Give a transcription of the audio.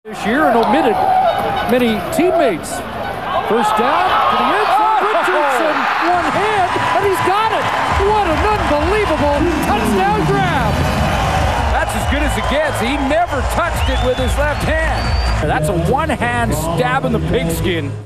This year and omitted many teammates. First down to the end zone. Richardson, one hand, and he's got it. What an unbelievable touchdown grab. That's as good as it gets. He never touched it with his left hand. That's a one-hand stab in the pigskin.